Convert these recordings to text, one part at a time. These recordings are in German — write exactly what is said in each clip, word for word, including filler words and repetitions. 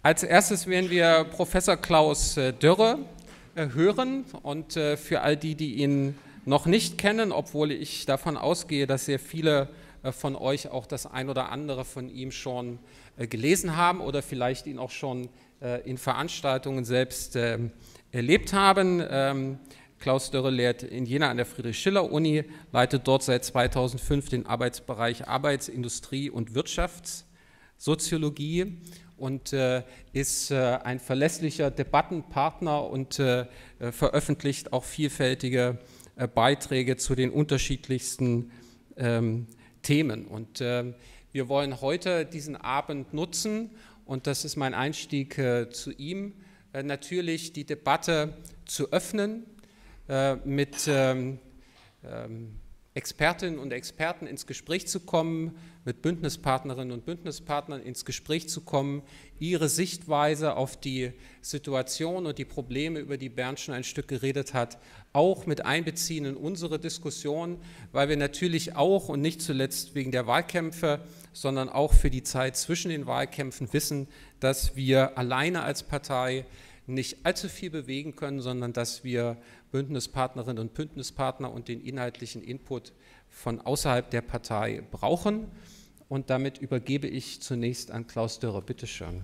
als erstes werden wir Professor Klaus Dörre äh, hören und äh, für all die, die ihn noch nicht kennen, obwohl ich davon ausgehe, dass sehr viele äh, von euch auch das ein oder andere von ihm schon äh, gelesen haben oder vielleicht ihn auch schon äh, in Veranstaltungen selbst äh, erlebt haben. Ähm, Klaus Dörre lehrt in Jena an der Friedrich-Schiller-Uni, leitet dort seit zweitausendfünf den Arbeitsbereich Arbeits-, Industrie- und Wirtschaftssoziologie und äh, ist äh, ein verlässlicher Debattenpartner und äh, veröffentlicht auch vielfältige äh, Beiträge zu den unterschiedlichsten ähm, Themen. Und äh, wir wollen heute diesen Abend nutzen, und das ist mein Einstieg äh, zu ihm, äh, natürlich die Debatte zu öffnen, äh, mit ähm, ähm, Expertinnen und Experten ins Gespräch zu kommen, mit Bündnispartnerinnen und Bündnispartnern ins Gespräch zu kommen, ihre Sichtweise auf die Situation und die Probleme, über die Bernd schon ein Stück geredet hat, auch mit einbeziehen in unsere Diskussion, weil wir natürlich auch und nicht zuletzt wegen der Wahlkämpfe, sondern auch für die Zeit zwischen den Wahlkämpfen wissen, dass wir alleine als Partei nicht allzu viel bewegen können, sondern dass wir Bündnispartnerinnen und Bündnispartner und den inhaltlichen Input von außerhalb der Partei brauchen. Und damit übergebe ich zunächst an Klaus Dörre. Bitte schön.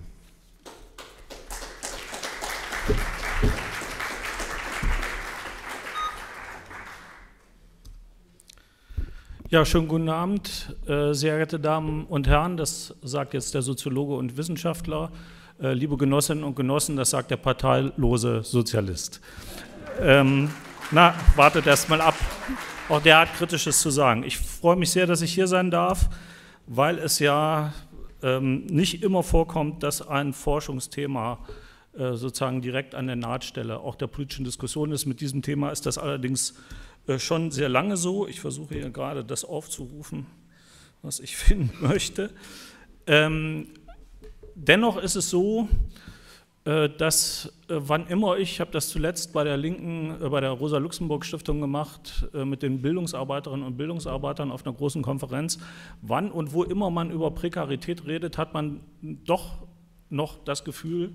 Ja, schönen guten Abend, äh, sehr geehrte Damen und Herren, das sagt jetzt der Soziologe und Wissenschaftler. Äh, liebe Genossinnen und Genossen, das sagt der parteilose Sozialist. Ähm, na, wartet erst mal ab. Auch der hat Kritisches zu sagen. Ich freue mich sehr, dass ich hier sein darf, weil es ja ähm, nicht immer vorkommt, dass ein Forschungsthema äh, sozusagen direkt an der Nahtstelle auch der politischen Diskussion ist. Mit diesem Thema ist das allerdings äh, schon sehr lange so. Ich versuche hier gerade das aufzurufen, was ich finden möchte. Ähm, dennoch ist es so, dass wann immer ich, ich habe das zuletzt bei der Linken, bei der Rosa-Luxemburg-Stiftung gemacht, mit den Bildungsarbeiterinnen und Bildungsarbeitern auf einer großen Konferenz, wann und wo immer man über Prekarität redet, hat man doch noch das Gefühl,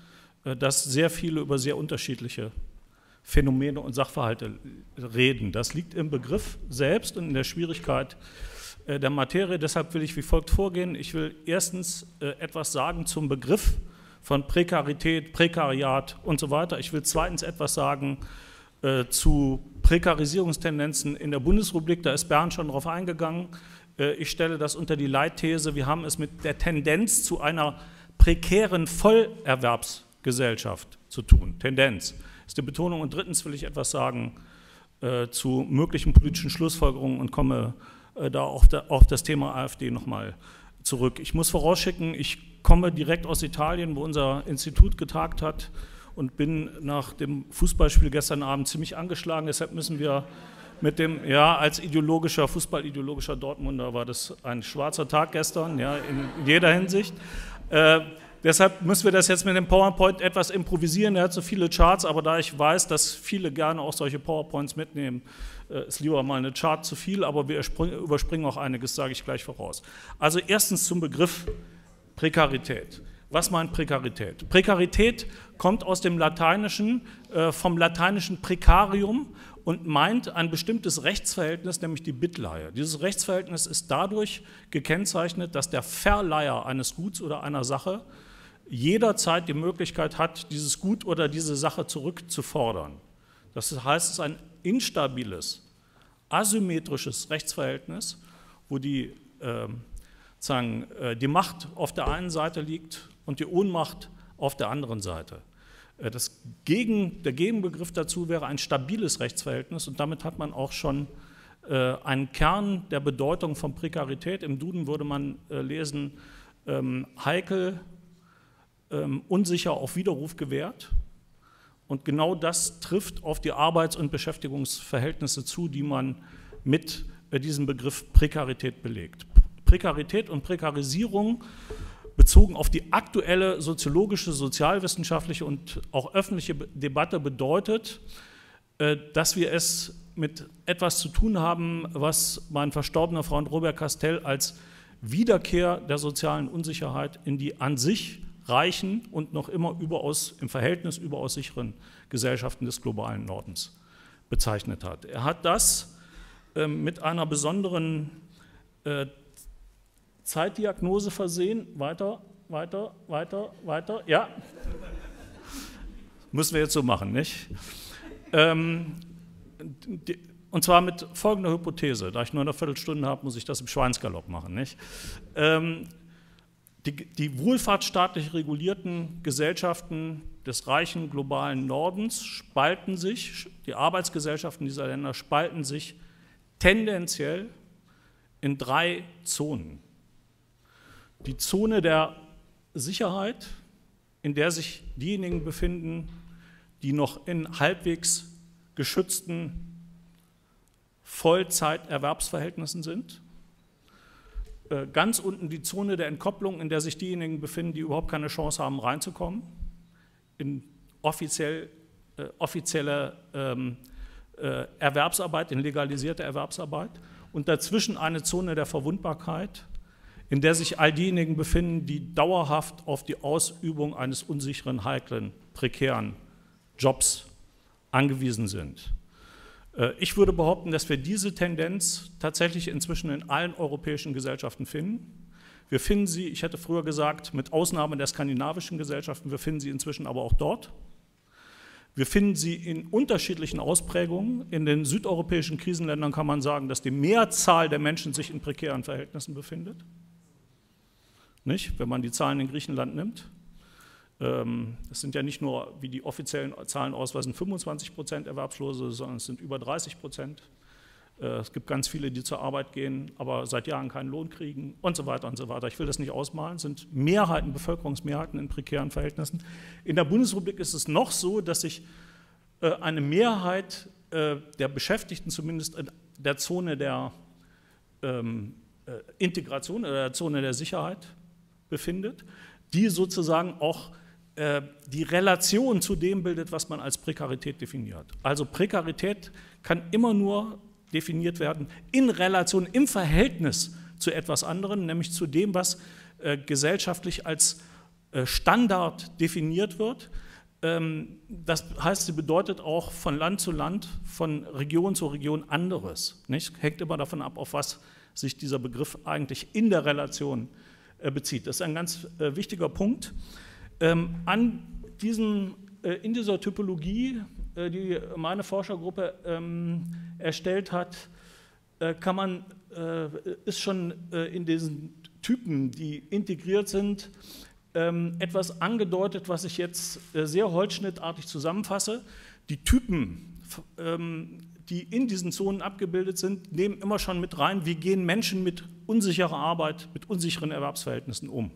dass sehr viele über sehr unterschiedliche Phänomene und Sachverhalte reden. Das liegt im Begriff selbst und in der Schwierigkeit der Materie. Deshalb will ich wie folgt vorgehen. Ich will erstens etwas sagen zum Begriff von Prekarität, Prekariat und so weiter. Ich will zweitens etwas sagen äh, zu Prekarisierungstendenzen in der Bundesrepublik. Da ist Bernd schon drauf eingegangen. Äh, ich stelle das unter die Leitthese, wir haben es mit der Tendenz zu einer prekären Vollerwerbsgesellschaft zu tun. Tendenz ist die Betonung. Und drittens will ich etwas sagen äh, zu möglichen politischen Schlussfolgerungen und komme äh, da auf, der, auf das Thema AfD nochmal zurück. Ich muss vorausschicken, ich komme direkt aus Italien, wo unser Institut getagt hat und bin nach dem Fußballspiel gestern Abend ziemlich angeschlagen. Deshalb müssen wir mit dem, ja, als ideologischer, fußballideologischer Dortmunder war das ein schwarzer Tag gestern, ja, in jeder Hinsicht. Äh, deshalb müssen wir das jetzt mit dem PowerPoint etwas improvisieren. Er hat so viele Charts, aber da ich weiß, dass viele gerne auch solche PowerPoints mitnehmen, ist lieber mal eine Chart zu viel, aber wir überspringen auch einiges, sage ich gleich voraus. Also erstens zum Begriff Prekarität. Was meint Prekarität? Prekarität kommt aus dem Lateinischen, äh, vom lateinischen Precarium und meint ein bestimmtes Rechtsverhältnis, nämlich die Bittleihe. Dieses Rechtsverhältnis ist dadurch gekennzeichnet, dass der Verleiher eines Guts oder einer Sache jederzeit die Möglichkeit hat, dieses Gut oder diese Sache zurückzufordern. Das heißt, es ist ein instabiles, asymmetrisches Rechtsverhältnis, wo die, äh, sagen, äh, die Macht auf der einen Seite liegt und die Ohnmacht auf der anderen Seite. Äh, das Gegen, der Gegenbegriff dazu wäre ein stabiles Rechtsverhältnis und damit hat man auch schon äh, einen Kern der Bedeutung von Prekarität. Im Duden würde man äh, lesen, ähm, heikel, ähm, unsicher auf Widerruf gewährt. Und genau das trifft auf die Arbeits- und Beschäftigungsverhältnisse zu, die man mit diesem Begriff Prekarität belegt. Prekarität und Prekarisierung bezogen auf die aktuelle soziologische, sozialwissenschaftliche und auch öffentliche Debatte bedeutet, dass wir es mit etwas zu tun haben, was mein verstorbener Freund Robert Castell als Wiederkehr der sozialen Unsicherheit in die an sich reichen und noch immer überaus, im Verhältnis überaus sicheren Gesellschaften des globalen Nordens bezeichnet hat. Er hat das äh, mit einer besonderen äh, Zeitdiagnose versehen. Weiter, weiter, weiter, weiter. Ja, müssen wir jetzt so machen, nicht? Ähm, die, und zwar mit folgender Hypothese. Da ich nur eine Viertelstunde habe, muss ich das im Schweinsgalopp machen, nicht? Ähm, Die, die wohlfahrtsstaatlich regulierten Gesellschaften des reichen globalen Nordens spalten sich, die Arbeitsgesellschaften dieser Länder spalten sich tendenziell in drei Zonen. Die Zone der Sicherheit, in der sich diejenigen befinden, die noch in halbwegs geschützten Vollzeiterwerbsverhältnissen sind. Ganz unten die Zone der Entkopplung, in der sich diejenigen befinden, die überhaupt keine Chance haben, reinzukommen, in offiziell, äh, offizielle ähm, äh, Erwerbsarbeit, in legalisierte Erwerbsarbeit. Und dazwischen eine Zone der Verwundbarkeit, in der sich all diejenigen befinden, die dauerhaft auf die Ausübung eines unsicheren, heiklen, prekären Jobs angewiesen sind. Ich würde behaupten, dass wir diese Tendenz tatsächlich inzwischen in allen europäischen Gesellschaften finden. Wir finden sie, ich hätte früher gesagt, mit Ausnahme der skandinavischen Gesellschaften, wir finden sie inzwischen aber auch dort. Wir finden sie in unterschiedlichen Ausprägungen. In den südeuropäischen Krisenländern kann man sagen, dass die Mehrzahl der Menschen sich in prekären Verhältnissen befindet. Nicht, wenn man die Zahlen in Griechenland nimmt. Das sind ja nicht nur, wie die offiziellen Zahlen ausweisen, fünfundzwanzig Prozent Erwerbslose, sondern es sind über dreißig Prozent. Es gibt ganz viele, die zur Arbeit gehen, aber seit Jahren keinen Lohn kriegen und so weiter und so weiter. Ich will das nicht ausmalen, es sind Mehrheiten, Bevölkerungsmehrheiten in prekären Verhältnissen. In der Bundesrepublik ist es noch so, dass sich eine Mehrheit der Beschäftigten zumindest in der Zone der Integration oder der Zone der Sicherheit befindet, die sozusagen auch die Relation zu dem bildet, was man als Prekarität definiert. Also Prekarität kann immer nur definiert werden in Relation, im Verhältnis zu etwas anderem, nämlich zu dem, was äh, gesellschaftlich als äh, Standard definiert wird. Ähm, das heißt, sie bedeutet auch von Land zu Land, von Region zu Region anderes. Nicht? Hängt immer davon ab, auf was sich dieser Begriff eigentlich in der Relation äh, bezieht. Das ist ein ganz äh, wichtiger Punkt. Ähm, an diesem, äh, in dieser Typologie, äh, die meine Forschergruppe ähm, erstellt hat, äh, kann man, äh, ist schon äh, in diesen Typen, die integriert sind, ähm, etwas angedeutet, was ich jetzt äh, sehr holzschnittartig zusammenfasse. Die Typen, ähm, die in diesen Zonen abgebildet sind, nehmen immer schon mit rein, wie gehen Menschen mit unsicherer Arbeit, mit unsicheren Erwerbsverhältnissen um.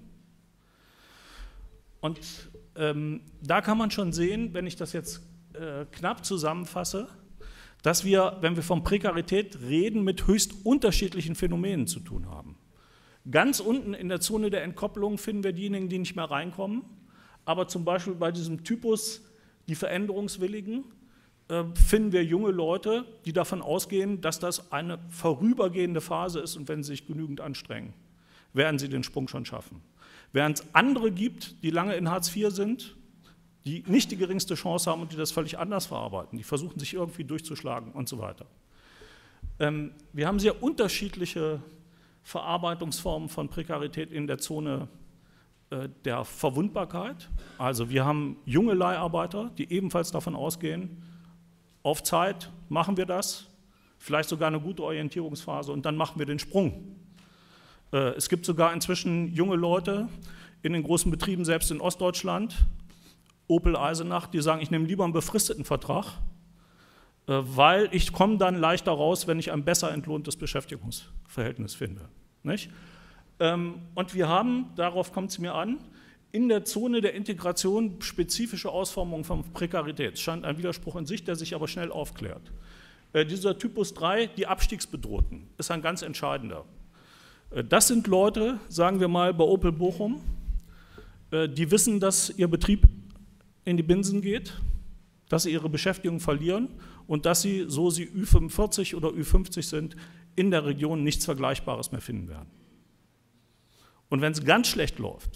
Und ähm, da kann man schon sehen, wenn ich das jetzt äh, knapp zusammenfasse, dass wir, wenn wir von Prekarität reden, mit höchst unterschiedlichen Phänomenen zu tun haben. Ganz unten in der Zone der Entkopplung finden wir diejenigen, die nicht mehr reinkommen, aber zum Beispiel bei diesem Typus, die Veränderungswilligen, äh, finden wir junge Leute, die davon ausgehen, dass das eine vorübergehende Phase ist und wenn sie sich genügend anstrengen, werden sie den Sprung schon schaffen. Während es andere gibt, die lange in Hartz vier sind, die nicht die geringste Chance haben und die das völlig anders verarbeiten, die versuchen sich irgendwie durchzuschlagen und so weiter. Ähm, wir haben sehr unterschiedliche Verarbeitungsformen von Prekarität in der Zone äh, der Verwundbarkeit. Also wir haben junge Leiharbeiter, die ebenfalls davon ausgehen, auf Zeit machen wir das, vielleicht sogar eine gute Orientierungsphase und dann machen wir den Sprung. Es gibt sogar inzwischen junge Leute in den großen Betrieben, selbst in Ostdeutschland, Opel Eisenach, die sagen, ich nehme lieber einen befristeten Vertrag, weil ich komme dann leichter raus, wenn ich ein besser entlohntes Beschäftigungsverhältnis finde. Nicht? Und wir haben, darauf kommt es mir an, in der Zone der Integration spezifische Ausformungen von Prekarität. Es scheint ein Widerspruch in sich, der sich aber schnell aufklärt. Dieser Typus drei, die Abstiegsbedrohten, ist ein ganz entscheidender. Das sind Leute, sagen wir mal bei Opel Bochum, die wissen, dass ihr Betrieb in die Binsen geht, dass sie ihre Beschäftigung verlieren und dass sie, so sie Ü fünfundvierzig oder Ü fünfzig sind, in der Region nichts Vergleichbares mehr finden werden. Und wenn es ganz schlecht läuft,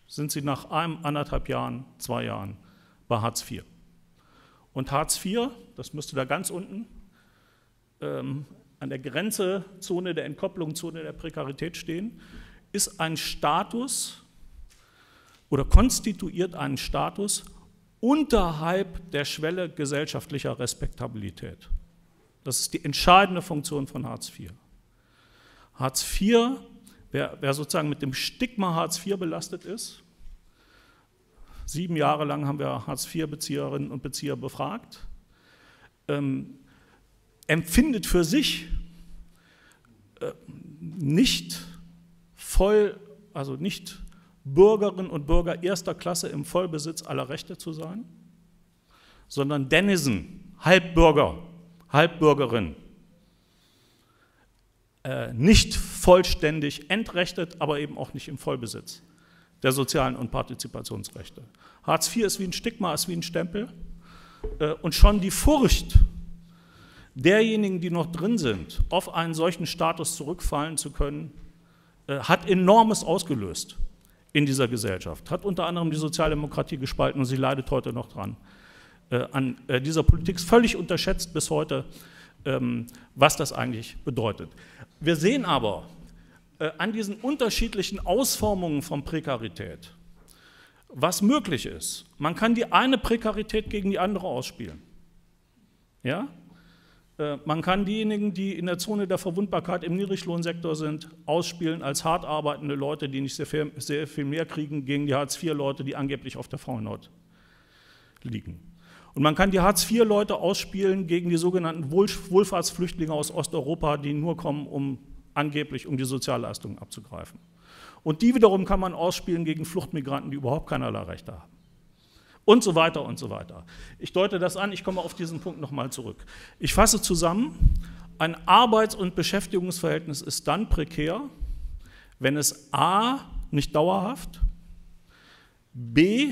sind Sie nach einem, anderthalb Jahren, zwei Jahren bei Hartz vier. Und Hartz vier, das müsste da ganz unten, ähm, an der Grenze, Zone der Entkopplung, Zone der Prekarität stehen, ist ein Status oder konstituiert einen Status unterhalb der Schwelle gesellschaftlicher Respektabilität. Das ist die entscheidende Funktion von Hartz vier. Hartz vier, wer, wer sozusagen mit dem Stigma Hartz vier belastet ist, sieben Jahre lang haben wir Hartz vier Bezieherinnen und Bezieher befragt, ähm, empfindet für sich äh, nicht voll, also nicht Bürgerinnen und Bürger erster Klasse im Vollbesitz aller Rechte zu sein, sondern Denizen, Halbbürger, Halbbürgerin, äh, nicht vollständig entrechtet, aber eben auch nicht im Vollbesitz der sozialen und Partizipationsrechte. Hartz vier ist wie ein Stigma, ist wie ein Stempel äh, und schon die Furcht derjenigen, die noch drin sind, auf einen solchen Status zurückfallen zu können, äh, hat Enormes ausgelöst in dieser Gesellschaft, hat unter anderem die Sozialdemokratie gespalten und sie leidet heute noch dran. Äh, an äh, dieser Politik ist völlig unterschätzt bis heute, ähm, was das eigentlich bedeutet. Wir sehen aber äh, an diesen unterschiedlichen Ausformungen von Prekarität, was möglich ist. Man kann die eine Prekarität gegen die andere ausspielen. Ja? Man kann diejenigen, die in der Zone der Verwundbarkeit im Niedriglohnsektor sind, ausspielen als hart arbeitende Leute, die nicht sehr viel, sehr viel mehr kriegen, gegen die Hartz vier Leute, die angeblich auf der Frauenhaut liegen. Und man kann die Hartz vier Leute ausspielen gegen die sogenannten Wohl, Wohlfahrtsflüchtlinge aus Osteuropa, die nur kommen, um angeblich um die Sozialleistungen abzugreifen. Und die wiederum kann man ausspielen gegen Fluchtmigranten, die überhaupt keinerlei Rechte haben. Und so weiter und so weiter. Ich deute das an, ich komme auf diesen Punkt nochmal zurück. Ich fasse zusammen, ein Arbeits- und Beschäftigungsverhältnis ist dann prekär, wenn es a. nicht dauerhaft, b.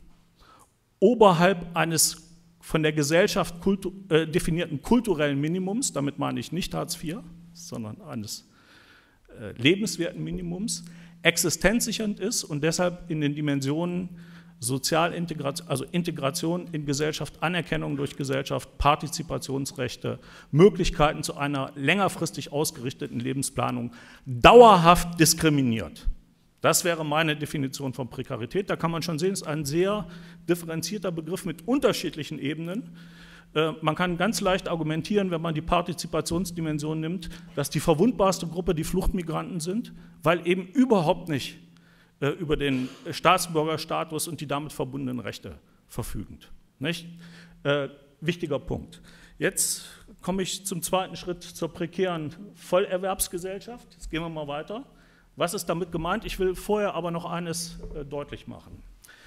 oberhalb eines von der Gesellschaft kultu äh, definierten kulturellen Minimums, damit meine ich nicht Hartz vier, sondern eines äh, lebenswerten Minimums, existenzsichernd ist und deshalb in den Dimensionen Sozialintegration, also Integration in Gesellschaft, Anerkennung durch Gesellschaft, Partizipationsrechte, Möglichkeiten zu einer längerfristig ausgerichteten Lebensplanung dauerhaft diskriminiert. Das wäre meine Definition von Prekarität. Da kann man schon sehen, es ist ein sehr differenzierter Begriff mit unterschiedlichen Ebenen. Man kann ganz leicht argumentieren, wenn man die Partizipationsdimension nimmt, dass die verwundbarste Gruppe die Fluchtmigranten sind, weil eben überhaupt nicht über den Staatsbürgerstatus und die damit verbundenen Rechte verfügend. Nicht? Äh, wichtiger Punkt. Jetzt komme ich zum zweiten Schritt zur prekären Vollerwerbsgesellschaft. Jetzt gehen wir mal weiter. Was ist damit gemeint? Ich will vorher aber noch eines äh, deutlich machen.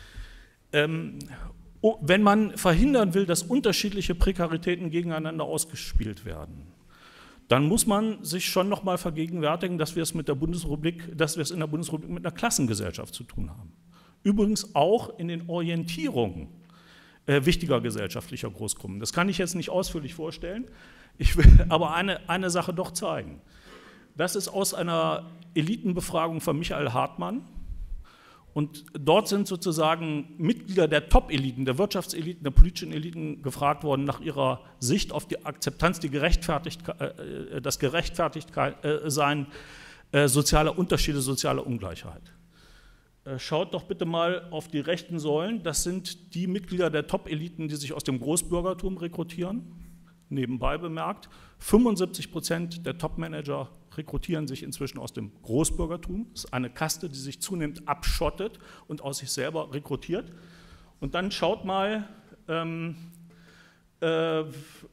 Ähm, oh, wenn man verhindern will, dass unterschiedliche Prekaritäten gegeneinander ausgespielt werden, dann muss man sich schon noch mal vergegenwärtigen, dass wir es mit der Bundesrepublik, dass wir es in der Bundesrepublik mit einer Klassengesellschaft zu tun haben. Übrigens auch in den Orientierungen äh, wichtiger gesellschaftlicher Großgruppen. Das kann ich jetzt nicht ausführlich vorstellen, ich will aber eine, eine Sache doch zeigen. Das ist aus einer Elitenbefragung von Michael Hartmann. Und dort sind sozusagen Mitglieder der Top-Eliten, der Wirtschaftseliten, der politischen Eliten gefragt worden nach ihrer Sicht auf die Akzeptanz, die Gerechtfertigkeit, äh, das Gerechtfertigtsein äh, sozialer Unterschiede, sozialer Ungleichheit. Äh, schaut doch bitte mal auf die rechten Säulen, das sind die Mitglieder der Top-Eliten, die sich aus dem Großbürgertum rekrutieren, nebenbei bemerkt. fünfundsiebzig Prozent der Top-Manager rekrutieren sich inzwischen aus dem Großbürgertum. Das ist eine Kaste, die sich zunehmend abschottet und aus sich selber rekrutiert. Und dann schaut mal, ähm, äh, äh,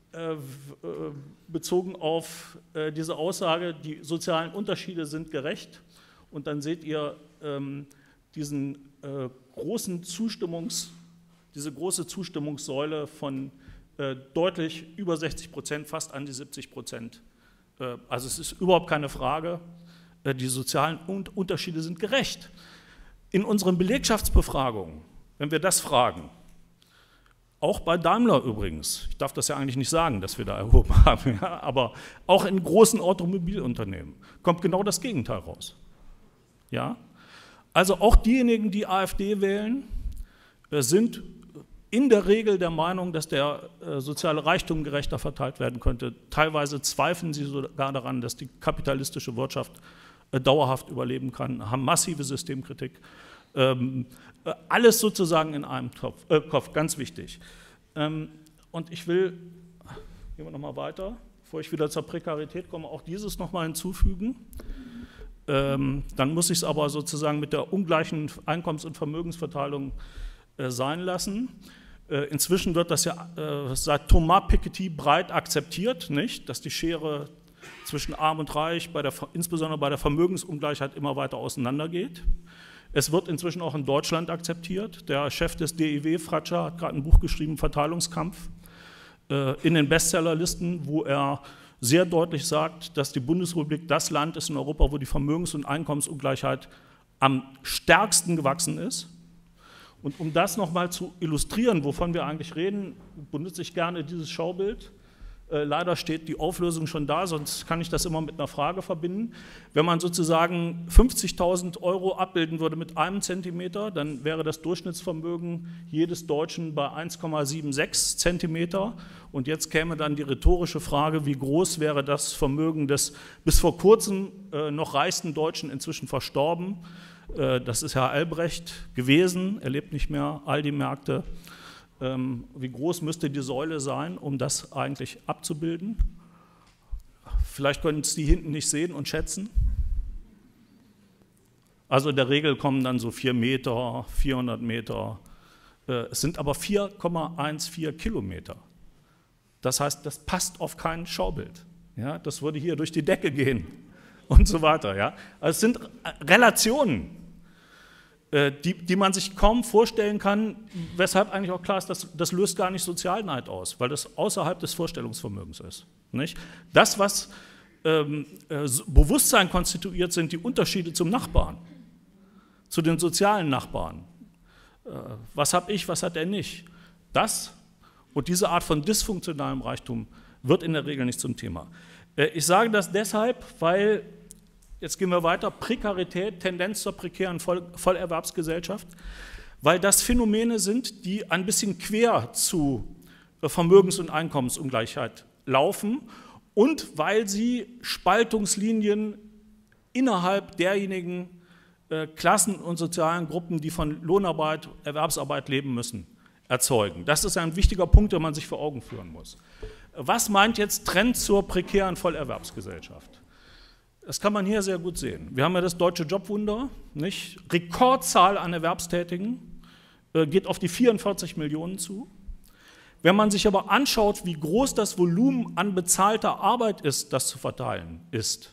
bezogen auf äh, diese Aussage, die sozialen Unterschiede sind gerecht. Und dann seht ihr ähm, diesen äh, großen Zustimmungs, diese große Zustimmungssäule von äh, deutlich über sechzig Prozent, fast an die siebzig Prozent. Also es ist überhaupt keine Frage, die sozialen Unterschiede sind gerecht. In unseren Belegschaftsbefragungen, wenn wir das fragen, auch bei Daimler übrigens, ich darf das ja eigentlich nicht sagen, dass wir da erhoben haben, ja, aber auch in großen Automobilunternehmen kommt genau das Gegenteil raus. Ja? Also auch diejenigen, die AfD wählen, sind in der Regel der Meinung, dass der äh, soziale Reichtum gerechter verteilt werden könnte. Teilweise zweifeln sie sogar daran, dass die kapitalistische Wirtschaft äh, dauerhaft überleben kann, haben massive Systemkritik. Ähm, äh, alles sozusagen in einem Topf, äh, Kopf, ganz wichtig. Ähm, und ich will, gehen wir nochmal weiter, bevor ich wieder zur Prekarität komme, auch dieses nochmal hinzufügen. Ähm, dann muss ich es aber sozusagen mit der ungleichen Einkommens- und Vermögensverteilung äh, sein lassen. Äh, inzwischen wird das ja äh, seit Thomas Piketty breit akzeptiert, nicht? Dass die Schere zwischen Arm und Reich, bei der, insbesondere bei der Vermögensungleichheit, immer weiter auseinandergeht. Es wird inzwischen auch in Deutschland akzeptiert. Der Chef des D I W, Fratscher, hat gerade ein Buch geschrieben, Verteilungskampf, äh, in den Bestsellerlisten, wo er sehr deutlich sagt, dass die Bundesrepublik das Land ist in Europa, wo die Vermögens- und Einkommensungleichheit am stärksten gewachsen ist. Und um das nochmal zu illustrieren, wovon wir eigentlich reden, benutze ich gerne dieses Schaubild. Äh, leider steht die Auflösung schon da, sonst kann ich das immer mit einer Frage verbinden. Wenn man sozusagen fünfzigtausend Euro abbilden würde mit einem Zentimeter, dann wäre das Durchschnittsvermögen jedes Deutschen bei eins Komma sechsundsiebzig Zentimeter. Und jetzt käme dann die rhetorische Frage, wie groß wäre das Vermögen des bis vor kurzem äh, noch reichsten Deutschen, inzwischen verstorben. Äh, das ist Herr Albrecht gewesen, er lebt nicht mehr, Aldi-Märkte. Ähm, wie groß müsste die Säule sein, um das eigentlich abzubilden? Vielleicht können es die hinten nicht sehen und schätzen. Also in der Regel kommen dann so vier Meter, vierhundert Meter. Äh, es sind aber vier Komma vierzehn Kilometer. Das heißt, das passt auf kein Schaubild. Ja, das würde hier durch die Decke gehen und so weiter. Ja. Also es sind Relationen, Die, die man sich kaum vorstellen kann, weshalb eigentlich auch klar ist, dass das löst gar nicht Sozialneid aus, weil das außerhalb des Vorstellungsvermögens ist. Nicht? Das, was ähm, äh, Bewusstsein konstituiert, sind die Unterschiede zum Nachbarn, zu den sozialen Nachbarn. Äh, was habe ich, was hat er nicht? Das und diese Art von dysfunktionalem Reichtum wird in der Regel nicht zum Thema. Äh, ich sage das deshalb, weil jetzt gehen wir weiter, Prekarität, Tendenz zur prekären Voll Vollerwerbsgesellschaft, weil das Phänomene sind, die ein bisschen quer zu Vermögens- und Einkommensungleichheit laufen und weil sie Spaltungslinien innerhalb derjenigen äh, Klassen und sozialen Gruppen, die von Lohnarbeit, Erwerbsarbeit leben müssen, erzeugen. Das ist ein wichtiger Punkt, den man sich vor Augen führen muss. Was meint jetzt Trend zur prekären Vollerwerbsgesellschaft? Das kann man hier sehr gut sehen. Wir haben ja das deutsche Jobwunder, nicht? Rekordzahl an Erwerbstätigen, äh, geht auf die vierundvierzig Millionen zu. Wenn man sich aber anschaut, wie groß das Volumen an bezahlter Arbeit ist, das zu verteilen ist,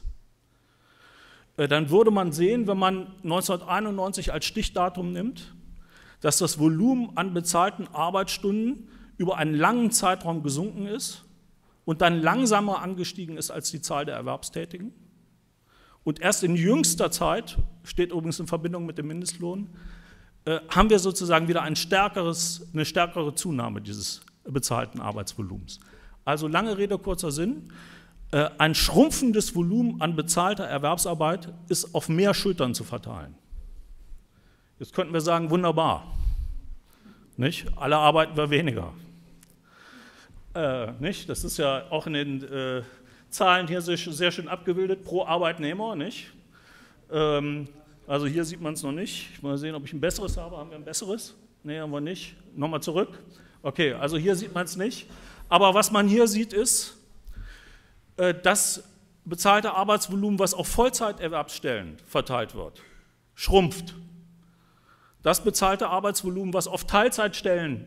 äh, dann würde man sehen, wenn man neunzehnhunderteinundneunzig als Stichdatum nimmt, dass das Volumen an bezahlten Arbeitsstunden über einen langen Zeitraum gesunken ist und dann langsamer angestiegen ist als die Zahl der Erwerbstätigen. Und erst in jüngster Zeit, steht übrigens in Verbindung mit dem Mindestlohn, äh, haben wir sozusagen wieder ein stärkeres, eine stärkere Zunahme dieses bezahlten Arbeitsvolumens. Also lange Rede, kurzer Sinn, äh, ein schrumpfendes Volumen an bezahlter Erwerbsarbeit ist auf mehr Schultern zu verteilen. Jetzt könnten wir sagen, wunderbar, nicht? Alle arbeiten wir weniger. Äh, nicht? Das ist ja auch in den äh, Zahlen hier sehr schön abgebildet, pro Arbeitnehmer, nicht? Ähm, also hier sieht man es noch nicht. Mal sehen, ob ich ein besseres habe. Haben wir ein besseres? Nee, haben wir nicht. Nochmal zurück. Okay, also hier sieht man es nicht. Aber was man hier sieht, ist, äh, das bezahlte Arbeitsvolumen, was auf Vollzeiterwerbsstellen verteilt wird, schrumpft. Das bezahlte Arbeitsvolumen, was auf Teilzeitstellen,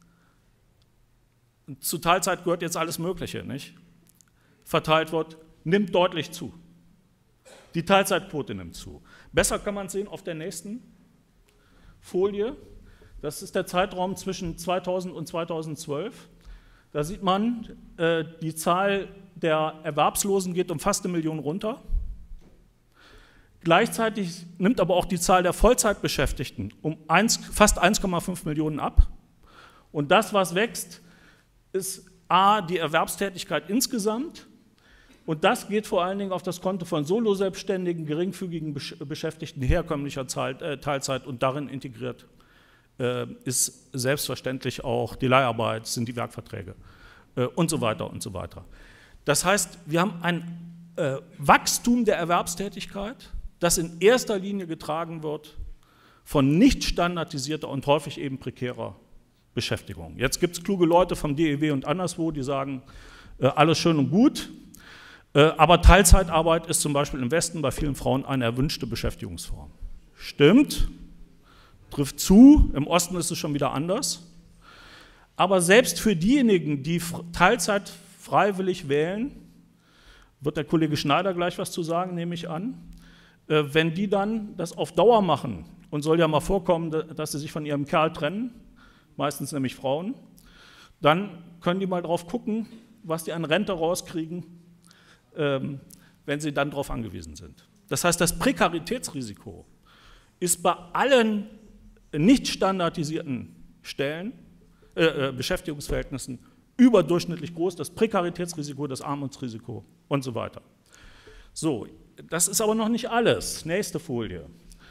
zu Teilzeit gehört jetzt alles Mögliche, nicht? Verteilt wird, nimmt deutlich zu. Die Teilzeitquote nimmt zu. Besser kann man es sehen auf der nächsten Folie. Das ist der Zeitraum zwischen zweitausend und zweitausendzwölf. Da sieht man, äh, die Zahl der Erwerbslosen geht um fast eine Million runter. Gleichzeitig nimmt aber auch die Zahl der Vollzeitbeschäftigten um eins, fast eins Komma fünf Millionen ab. Und das, was wächst, ist A, die Erwerbstätigkeit insgesamt, Und das geht vor allen Dingen auf das Konto von Solo-Selbstständigen, geringfügigen Beschäftigten herkömmlicher Zeit, äh, Teilzeit, und darin integriert äh, ist selbstverständlich auch die Leiharbeit, sind die Werkverträge äh, und so weiter und so weiter. Das heißt, wir haben ein äh, Wachstum der Erwerbstätigkeit, das in erster Linie getragen wird von nicht standardisierter und häufig eben prekärer Beschäftigung. Jetzt gibt es kluge Leute vom D E W und anderswo, die sagen, äh, alles schön und gut, äh, aber Teilzeitarbeit ist zum Beispiel im Westen bei vielen Frauen eine erwünschte Beschäftigungsform. Stimmt, trifft zu, im Osten ist es schon wieder anders, aber selbst für diejenigen, die Teilzeit freiwillig wählen, wird der Kollege Schneider gleich was zu sagen, nehme ich an, äh, wenn die dann das auf Dauer machen, und soll ja mal vorkommen, dass sie sich von ihrem Kerl trennen, meistens nämlich Frauen, dann können die mal drauf gucken, was die an Rente rauskriegen, ähm, wenn sie dann darauf angewiesen sind. Das heißt, das Prekaritätsrisiko ist bei allen nicht standardisierten Stellen, äh, Beschäftigungsverhältnissen überdurchschnittlich groß, das Prekaritätsrisiko, das Armutsrisiko und so weiter. So, das ist aber noch nicht alles. Nächste Folie.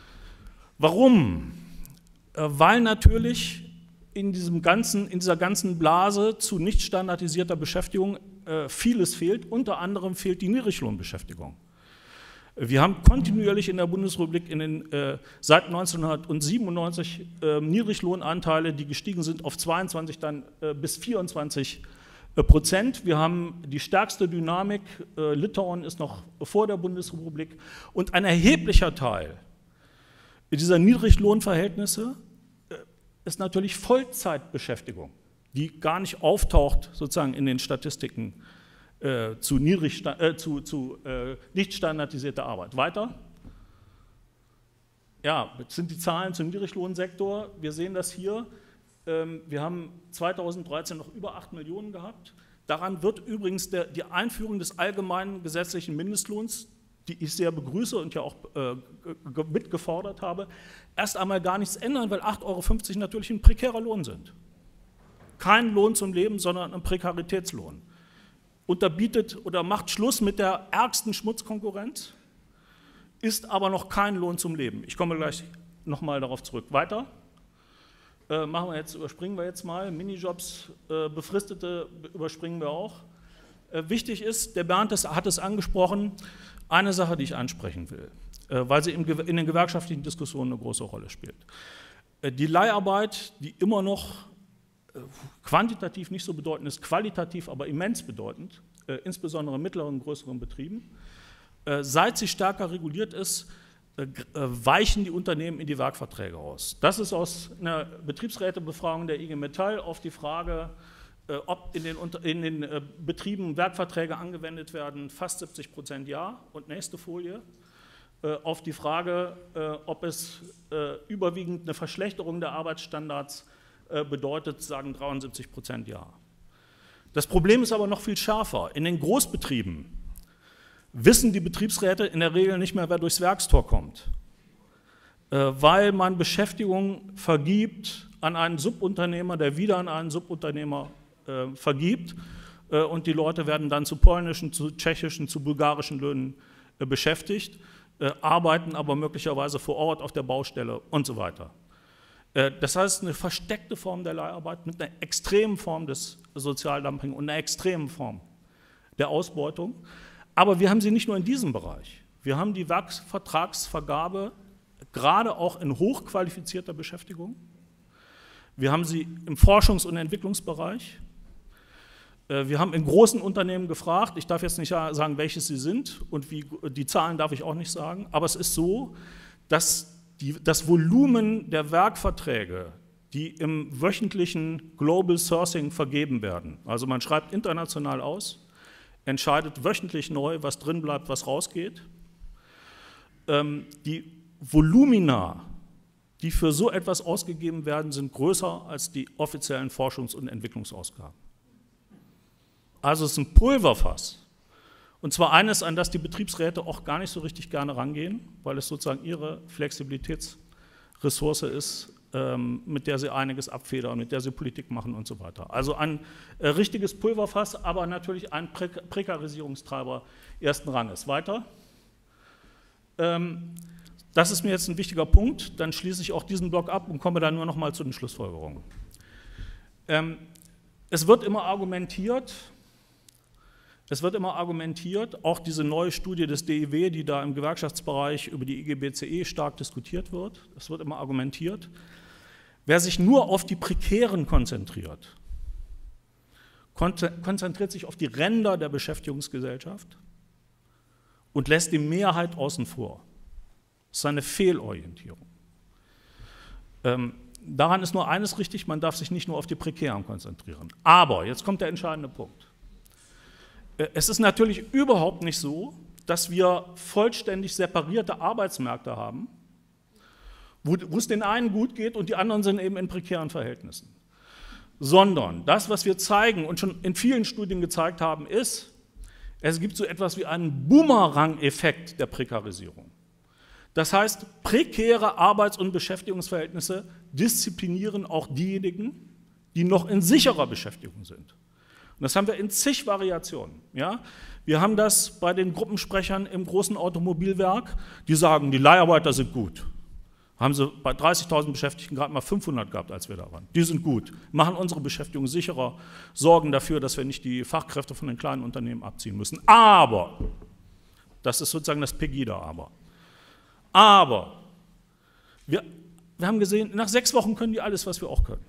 Warum? Weil natürlich in, diesem ganzen, in dieser ganzen Blase zu nicht standardisierter Beschäftigung äh, vieles fehlt, unter anderem fehlt die Niedriglohnbeschäftigung. Wir haben kontinuierlich in der Bundesrepublik in den, äh, seit neunzehnhundertsiebenundneunzig äh, Niedriglohnanteile, die gestiegen sind auf zweiundzwanzig, dann äh, bis vierundzwanzig Prozent. Wir haben die stärkste Dynamik, äh, Litauen ist noch vor der Bundesrepublik, und ein erheblicher Teil dieser Niedriglohnverhältnisse äh, ist natürlich Vollzeitbeschäftigung, die gar nicht auftaucht sozusagen in den Statistiken Äh, zu, niedrig, äh, zu, zu äh, nicht standardisierter Arbeit. Weiter. Ja, das sind die Zahlen zum Niedriglohnsektor. Wir sehen das hier. Ähm, wir haben zweitausenddreizehn noch über acht Millionen gehabt. Daran wird übrigens der, die Einführung des allgemeinen gesetzlichen Mindestlohns, die ich sehr begrüße und ja auch äh, mitgefordert habe, erst einmal gar nichts ändern, weil acht Euro fünfzig natürlich ein prekärer Lohn sind. Kein Lohn zum Leben, sondern ein Prekaritätslohn. Unterbietet oder macht Schluss mit der ärgsten Schmutzkonkurrenz, ist aber noch kein Lohn zum Leben. Ich komme gleich nochmal darauf zurück. Weiter. Äh, machen wir jetzt, überspringen wir jetzt mal. Minijobs, äh, befristete überspringen wir auch. Äh, wichtig ist, der Bernd hat es angesprochen, eine Sache, die ich ansprechen will, äh, weil sie im, in den gewerkschaftlichen Diskussionen eine große Rolle spielt. Äh, die Leiharbeit, die immer noch quantitativ nicht so bedeutend ist, qualitativ aber immens bedeutend, äh, insbesondere in mittleren und größeren Betrieben. Äh, seit sie stärker reguliert ist, äh, weichen die Unternehmen in die Werkverträge aus. Das ist aus einer Betriebsrätebefragung der I G Metall auf die Frage, äh, ob in den, in den äh, Betrieben Werkverträge angewendet werden, fast siebzig Prozent ja. Und nächste Folie, äh, auf die Frage, äh, ob es äh, überwiegend eine Verschlechterung der Arbeitsstandards bedeutet, sagen dreiundsiebzig Prozent ja. Das Problem ist aber noch viel schärfer. In den Großbetrieben wissen die Betriebsräte in der Regel nicht mehr, wer durchs Werkstor kommt, weil man Beschäftigung vergibt an einen Subunternehmer, der wieder an einen Subunternehmer vergibt, und die Leute werden dann zu polnischen, zu tschechischen, zu bulgarischen Löhnen beschäftigt, arbeiten aber möglicherweise vor Ort auf der Baustelle und so weiter. Das heißt, eine versteckte Form der Leiharbeit mit einer extremen Form des Sozialdumping und einer extremen Form der Ausbeutung. Aber wir haben sie nicht nur in diesem Bereich. Wir haben die Werkvertragsvergabe gerade auch in hochqualifizierter Beschäftigung. Wir haben sie im Forschungs- und Entwicklungsbereich. Wir haben in großen Unternehmen gefragt, ich darf jetzt nicht sagen, welches sie sind, und wie, die Zahlen darf ich auch nicht sagen, aber es ist so, dass Die, das Volumen der Werkverträge, die im wöchentlichen Global Sourcing vergeben werden, also man schreibt international aus, entscheidet wöchentlich neu, was drin bleibt, was rausgeht, ähm, die Volumina, die für so etwas ausgegeben werden, sind größer als die offiziellen Forschungs- und Entwicklungsausgaben. Also es ist ein Pulverfass. Und zwar eines, an das die Betriebsräte auch gar nicht so richtig gerne rangehen, weil es sozusagen ihre Flexibilitätsressource ist, ähm, mit der sie einiges abfedern, mit der sie Politik machen und so weiter. Also ein äh, richtiges Pulverfass, aber natürlich ein Prä Prekarisierungstreiber ersten Ranges. Weiter. Ähm, das ist mir jetzt ein wichtiger Punkt, dann schließe ich auch diesen Block ab und komme dann nur noch mal zu den Schlussfolgerungen. Ähm, es wird immer argumentiert, Es wird immer argumentiert, auch diese neue Studie des D I W, die da im Gewerkschaftsbereich über die I G B C E stark diskutiert wird, es wird immer argumentiert, wer sich nur auf die Prekären konzentriert, konzentriert sich auf die Ränder der Beschäftigungsgesellschaft und lässt die Mehrheit außen vor. Das ist eine Fehlorientierung. Ähm, daran ist nur eines richtig, man darf sich nicht nur auf die Prekären konzentrieren. Aber, jetzt kommt der entscheidende Punkt. Es ist natürlich überhaupt nicht so, dass wir vollständig separierte Arbeitsmärkte haben, wo, wo es den einen gut geht und die anderen sind eben in prekären Verhältnissen. Sondern das, was wir zeigen und schon in vielen Studien gezeigt haben, ist, es gibt so etwas wie einen Bumerang-Effekt der Prekarisierung. Das heißt, prekäre Arbeits- und Beschäftigungsverhältnisse disziplinieren auch diejenigen, die noch in sicherer Beschäftigung sind. Und das haben wir in zig Variationen. Ja? Wir haben das bei den Gruppensprechern im großen Automobilwerk, die sagen, die Leiharbeiter sind gut. Haben sie bei dreißigtausend Beschäftigten gerade mal fünfhundert gehabt, als wir da waren. Die sind gut, machen unsere Beschäftigung sicherer, sorgen dafür, dass wir nicht die Fachkräfte von den kleinen Unternehmen abziehen müssen. Aber, das ist sozusagen das Pegida-Aber. Aber, wir, wir haben gesehen, nach sechs Wochen können die alles, was wir auch können.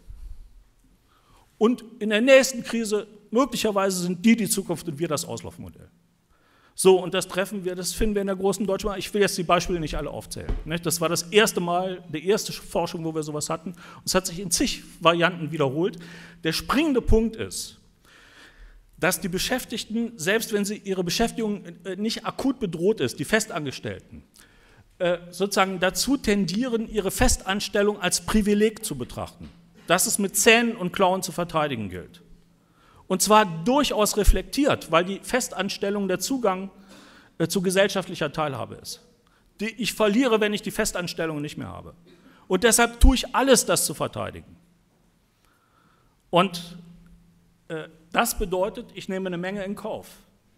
Und in der nächsten Krise, möglicherweise sind die die Zukunft und wir das Auslaufmodell. So, und das treffen wir, das finden wir in der großen Deutschen Bank. Ich will jetzt die Beispiele nicht alle aufzählen. Das war das erste Mal, die erste Forschung, wo wir sowas hatten. Und es hat sich in zig Varianten wiederholt. Der springende Punkt ist, dass die Beschäftigten, selbst wenn sie ihre Beschäftigung nicht akut bedroht ist, die Festangestellten, sozusagen dazu tendieren, ihre Festanstellung als Privileg zu betrachten, dass es mit Zähnen und Klauen zu verteidigen gilt. Und zwar durchaus reflektiert, weil die Festanstellung der Zugang äh, zu gesellschaftlicher Teilhabe ist. Die ich verliere, wenn ich die Festanstellung nicht mehr habe. Und deshalb tue ich alles, das zu verteidigen. Und äh, das bedeutet, ich nehme eine Menge in Kauf.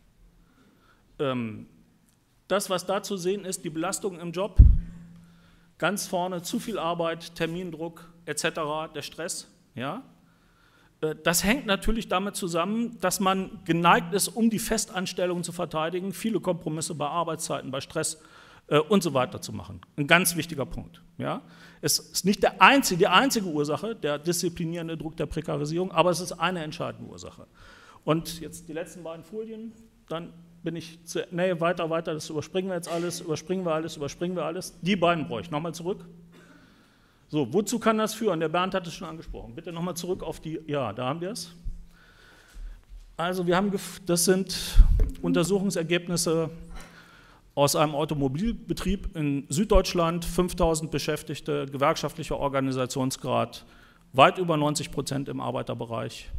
Ähm, das, was da zu sehen ist, die Belastung im Job, ganz vorne zu viel Arbeit, Termindruck et cetera, der Stress, ja. Das hängt natürlich damit zusammen, dass man geneigt ist, um die Festanstellung zu verteidigen, viele Kompromisse bei Arbeitszeiten, bei Stress äh, und so weiter zu machen. Ein ganz wichtiger Punkt. Ja? Es ist nicht der einzige, die einzige Ursache, der disziplinierende Druck der Prekarisierung, aber es ist eine entscheidende Ursache. Und jetzt die letzten beiden Folien, dann bin ich zu, nee, weiter, weiter, das überspringen wir jetzt alles, überspringen wir alles, überspringen wir alles. Die beiden bräuchte ich. Nochmal zurück. So, wozu kann das führen? Der Bernd hat es schon angesprochen. Bitte nochmal zurück auf die, ja, da haben wir es. Also wir haben, das sind Untersuchungsergebnisse aus einem Automobilbetrieb in Süddeutschland, fünftausend Beschäftigte, gewerkschaftlicher Organisationsgrad, weit über neunzig Prozent im Arbeiterbereich.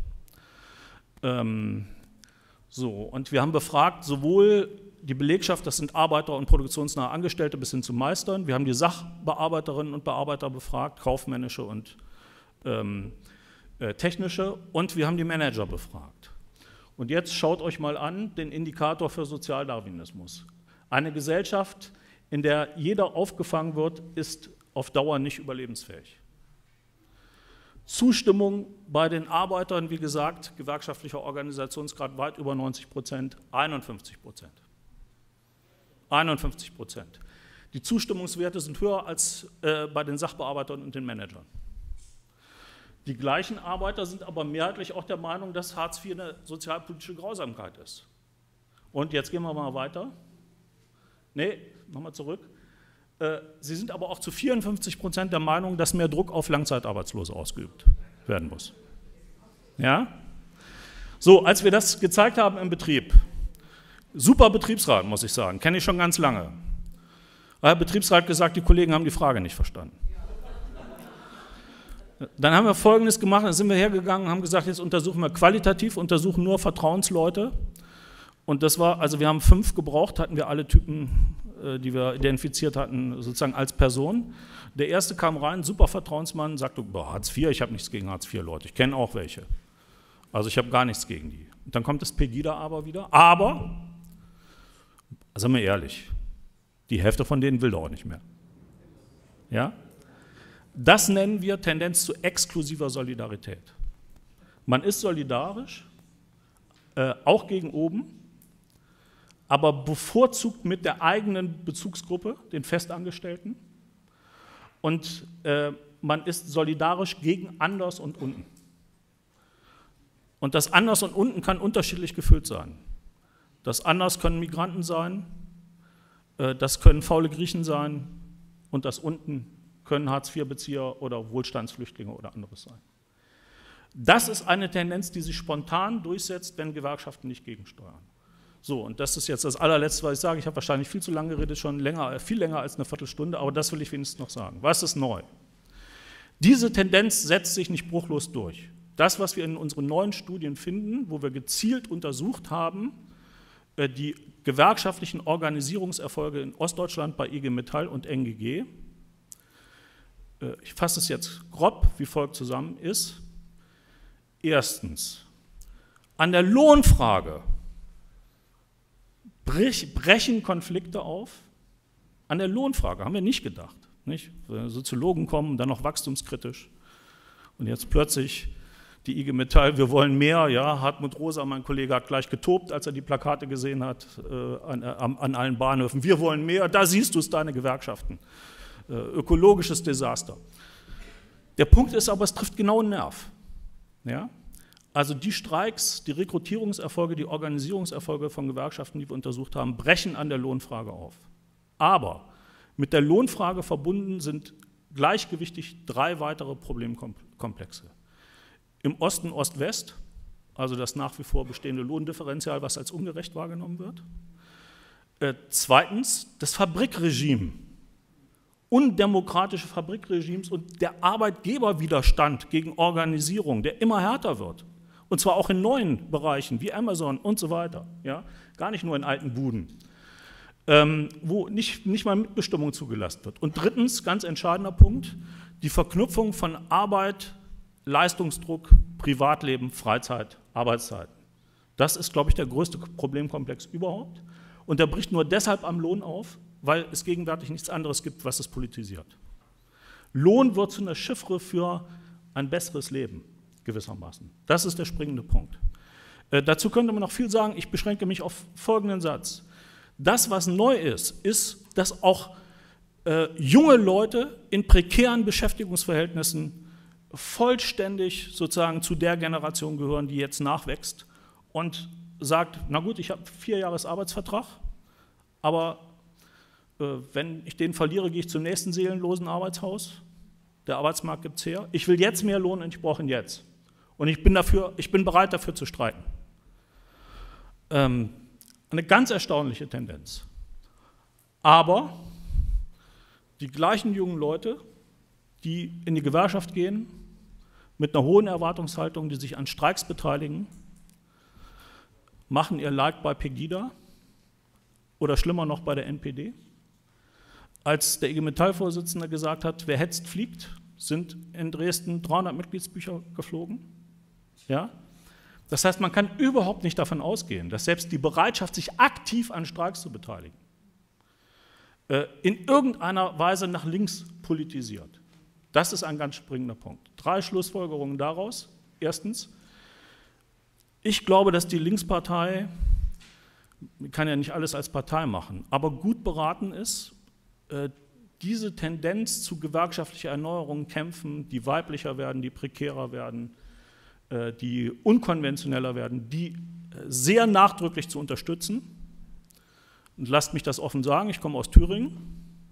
Ähm, so, und wir haben befragt, sowohl die Belegschaft, das sind Arbeiter und produktionsnahe Angestellte bis hin zu Meistern. Wir haben die Sachbearbeiterinnen und Bearbeiter befragt, kaufmännische und ähm, äh, technische. Und wir haben die Manager befragt. Und jetzt schaut euch mal an den Indikator für Sozialdarwinismus. Eine Gesellschaft, in der jeder aufgefangen wird, ist auf Dauer nicht überlebensfähig. Zustimmung bei den Arbeitern, wie gesagt, gewerkschaftlicher Organisationsgrad weit über neunzig Prozent, einundfünfzig Prozent. einundfünfzig Prozent. Die Zustimmungswerte sind höher als äh, bei den Sachbearbeitern und den Managern. Die gleichen Arbeiter sind aber mehrheitlich auch der Meinung, dass Hartz vier eine sozialpolitische Grausamkeit ist. Und jetzt gehen wir mal weiter. Nee, nochmal zurück. Äh, sie sind aber auch zu vierundfünfzig Prozent der Meinung, dass mehr Druck auf Langzeitarbeitslose ausgeübt werden muss. Ja? So, als wir das gezeigt haben im Betrieb, super Betriebsrat, muss ich sagen, kenne ich schon ganz lange. Der Betriebsrat hat gesagt, die Kollegen haben die Frage nicht verstanden. Dann haben wir Folgendes gemacht, dann sind wir hergegangen und haben gesagt, jetzt untersuchen wir qualitativ, untersuchen nur Vertrauensleute. Und das war, also wir haben fünf gebraucht, hatten wir alle Typen äh, die wir identifiziert hatten, sozusagen als Person. Der erste kam rein, super Vertrauensmann, sagte, boah, Hartz vier, ich habe nichts gegen Hartz vier Leute, ich kenne auch welche. Also ich habe gar nichts gegen die. Und dann kommt das Pegida aber wieder, aber, sagen wir ehrlich, die Hälfte von denen will doch auch nicht mehr. Ja? Das nennen wir Tendenz zu exklusiver Solidarität. Man ist solidarisch, äh, auch gegen oben, aber bevorzugt mit der eigenen Bezugsgruppe, den Festangestellten, und äh, man ist solidarisch gegen anders und unten. Und das anders und unten kann unterschiedlich gefüllt sein. Das anders können Migranten sein, äh, das können faule Griechen sein und das unten können Hartz vier Bezieher oder Wohlstandsflüchtlinge oder anderes sein. Das ist eine Tendenz, die sich spontan durchsetzt, wenn Gewerkschaften nicht gegensteuern. So, und das ist jetzt das allerletzte, was ich sage. Ich habe wahrscheinlich viel zu lange geredet, schon länger, viel länger als eine Viertelstunde, aber das will ich wenigstens noch sagen. Was ist neu? Diese Tendenz setzt sich nicht bruchlos durch. Das, was wir in unseren neuen Studien finden, wo wir gezielt untersucht haben, die gewerkschaftlichen Organisierungserfolge in Ostdeutschland bei I G Metall und N G G, ich fasse es jetzt grob wie folgt zusammen, ist: Erstens, an der Lohnfrage brechen Konflikte auf. An der Lohnfrage haben wir nicht gedacht. Nicht? Soziologen kommen, dann noch wachstumskritisch. Und jetzt plötzlich die I G Metall, wir wollen mehr. Ja, Hartmut Rosa, mein Kollege, hat gleich getobt, als er die Plakate gesehen hat äh, an, an allen Bahnhöfen. Wir wollen mehr, da siehst du es, deine Gewerkschaften. Äh, ökologisches Desaster. Der Punkt ist aber, es trifft genau einen Nerv. Ja? Also die Streiks, die Rekrutierungserfolge, die Organisierungserfolge von Gewerkschaften, die wir untersucht haben, brechen an der Lohnfrage auf. Aber mit der Lohnfrage verbunden sind gleichgewichtig drei weitere Problemkomplexe. Im Osten Ost-West, also das nach wie vor bestehende Lohndifferenzial, was als ungerecht wahrgenommen wird. Äh, zweitens das Fabrikregime, undemokratische Fabrikregimes und der Arbeitgeberwiderstand gegen Organisierung, der immer härter wird. Und zwar auch in neuen Bereichen wie Amazon und so weiter, ja? Gar nicht nur in alten Buden, ähm, wo nicht, nicht mal Mitbestimmung zugelassen wird. Und drittens, ganz entscheidender Punkt, die Verknüpfung von Arbeit, Leistungsdruck, Privatleben, Freizeit, Arbeitszeiten. Das ist, glaube ich, der größte Problemkomplex überhaupt. Und der bricht nur deshalb am Lohn auf, weil es gegenwärtig nichts anderes gibt, was es politisiert. Lohn wird zu einer Chiffre für ein besseres Leben, gewissermaßen. Das ist der springende Punkt. Äh, dazu könnte man noch viel sagen, ich beschränke mich auf folgenden Satz. Das, was neu ist, ist, dass auch äh, junge Leute in prekären Beschäftigungsverhältnissen vollständig sozusagen zu der Generation gehören, die jetzt nachwächst und sagt, na gut, ich habe vier Jahres Arbeitsvertrag, aber äh, wenn ich den verliere, gehe ich zum nächsten seelenlosen Arbeitshaus. Der Arbeitsmarkt gibt es her. Ich will jetzt mehr Lohn und ich brauche ihn jetzt. Und ich bin, dafür, ich bin bereit, dafür zu streiten. Ähm, eine ganz erstaunliche Tendenz. Aber die gleichen jungen Leute, die in die Gewerkschaft gehen, mit einer hohen Erwartungshaltung, die sich an Streiks beteiligen, machen ihr Like bei Pegida oder schlimmer noch bei der N P D. Als der I G Metall-Vorsitzende gesagt hat, wer hetzt, fliegt, sind in Dresden dreihundert Mitgliedsbücher geflogen. Ja? Das heißt, man kann überhaupt nicht davon ausgehen, dass selbst die Bereitschaft, sich aktiv an Streiks zu beteiligen, in irgendeiner Weise nach links politisiert. Das ist ein ganz springender Punkt. Drei Schlussfolgerungen daraus. Erstens, ich glaube, dass die Linkspartei, man kann ja nicht alles als Partei machen, aber gut beraten ist, diese Tendenz zu gewerkschaftlicher Erneuerung kämpfen, die weiblicher werden, die prekärer werden, die unkonventioneller werden, die sehr nachdrücklich zu unterstützen. Und lasst mich das offen sagen, ich komme aus Thüringen.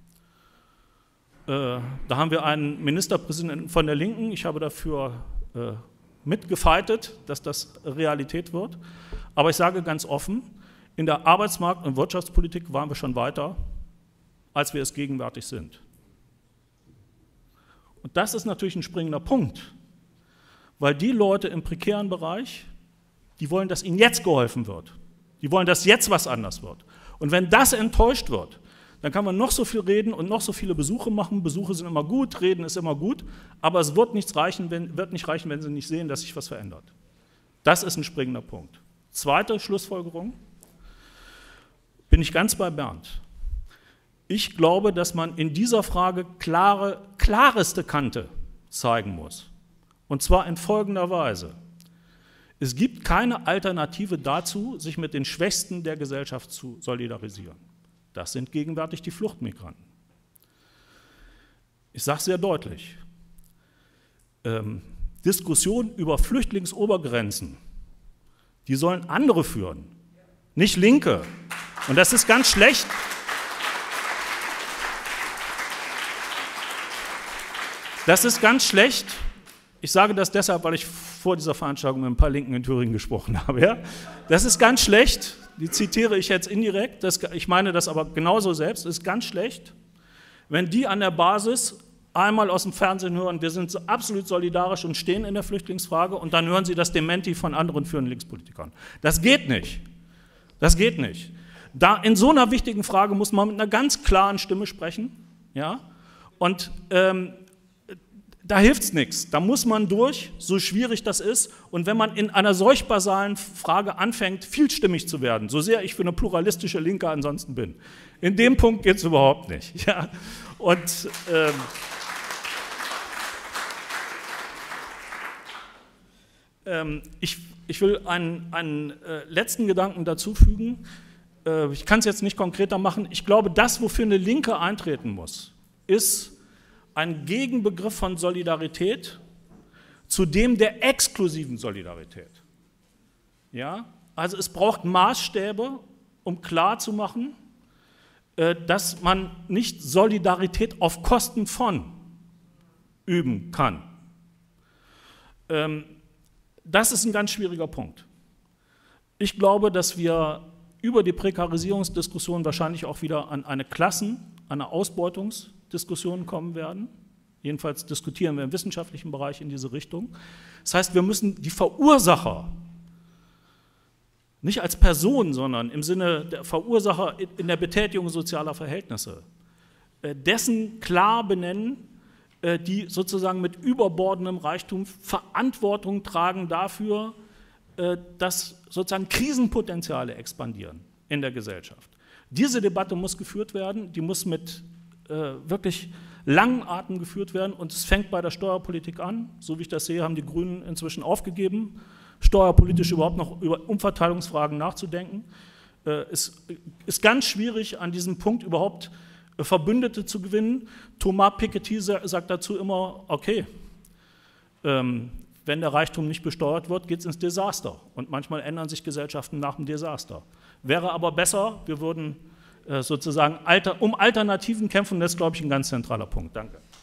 Äh, da haben wir einen Ministerpräsidenten von der Linken, ich habe dafür äh, mitgefeitet, dass das Realität wird. Aber ich sage ganz offen, in der Arbeitsmarkt- und Wirtschaftspolitik waren wir schon weiter, als wir es gegenwärtig sind. Und das ist natürlich ein springender Punkt, weil die Leute im prekären Bereich, die wollen, dass ihnen jetzt geholfen wird. Die wollen, dass jetzt was anders wird. Und wenn das enttäuscht wird, dann kann man noch so viel reden und noch so viele Besuche machen. Besuche sind immer gut, reden ist immer gut, aber es wird, nichts reichen, wenn, wird nicht reichen, wenn Sie nicht sehen, dass sich was verändert. Das ist ein springender Punkt. Zweite Schlussfolgerung, bin ich ganz bei Bernd. Ich glaube, dass man in dieser Frage klare, klareste Kante zeigen muss. Und zwar in folgender Weise. Es gibt keine Alternative dazu, sich mit den Schwächsten der Gesellschaft zu solidarisieren. Das sind gegenwärtig die Fluchtmigranten. Ich sage sehr deutlich, ähm, Diskussionen über Flüchtlingsobergrenzen, die sollen andere führen, nicht Linke. Und das ist ganz schlecht. Das ist ganz schlecht. Ich sage das deshalb, weil ich vor dieser Veranstaltung mit ein paar Linken in Thüringen gesprochen habe. Ja? Das ist ganz schlecht, die zitiere ich jetzt indirekt, das, ich meine das aber genauso selbst, das ist ganz schlecht, wenn die an der Basis einmal aus dem Fernsehen hören, wir sind absolut solidarisch und stehen in der Flüchtlingsfrage und dann hören sie das Dementi von anderen führenden Linkspolitikern. Das geht nicht. Das geht nicht. Da in so einer wichtigen Frage muss man mit einer ganz klaren Stimme sprechen, ja? Und ähm, da hilft es nichts, da muss man durch, so schwierig das ist. Und wenn man in einer solch basalen Frage anfängt, vielstimmig zu werden, so sehr ich für eine pluralistische Linke ansonsten bin, in dem Punkt geht es überhaupt nicht. Ja? Und ähm, ähm, ich, ich will einen, einen äh, letzten Gedanken dazu fügen. Äh, ich kann es jetzt nicht konkreter machen. Ich glaube, das, wofür eine Linke eintreten muss, ist ein Gegenbegriff von Solidarität zu dem der exklusiven Solidarität. Ja? Also es braucht Maßstäbe, um klarzumachen, dass man nicht Solidarität auf Kosten von üben kann. Das ist ein ganz schwieriger Punkt. Ich glaube, dass wir über die Prekarisierungsdiskussion wahrscheinlich auch wieder an eine Klassen-, an eine Ausbeutungs- Diskussionen kommen werden. Jedenfalls diskutieren wir im wissenschaftlichen Bereich in diese Richtung. Das heißt, wir müssen die Verursacher, nicht als Person, sondern im Sinne der Verursacher in der Betätigung sozialer Verhältnisse, dessen klar benennen, die sozusagen mit überbordendem Reichtum Verantwortung tragen dafür, dass sozusagen Krisenpotenziale expandieren in der Gesellschaft. Diese Debatte muss geführt werden, die muss mit wirklich langen Atem geführt werden und es fängt bei der Steuerpolitik an. So wie ich das sehe, haben die Grünen inzwischen aufgegeben, steuerpolitisch überhaupt noch über Umverteilungsfragen nachzudenken. Es ist ganz schwierig, an diesem Punkt überhaupt Verbündete zu gewinnen. Thomas Piketty sagt dazu immer, okay, wenn der Reichtum nicht besteuert wird, geht es ins Desaster. Und manchmal ändern sich Gesellschaften nach dem Desaster. Wäre aber besser, wir würden sozusagen um Alternativen kämpfen, das ist, glaube ich, ein ganz zentraler Punkt. Danke.